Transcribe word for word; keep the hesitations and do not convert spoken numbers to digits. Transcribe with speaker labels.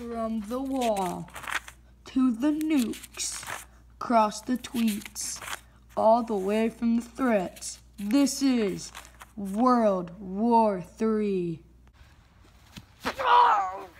Speaker 1: From the wall to the nukes, across the tweets, all the way from the threats. This is World War Three.
Speaker 2: Oh!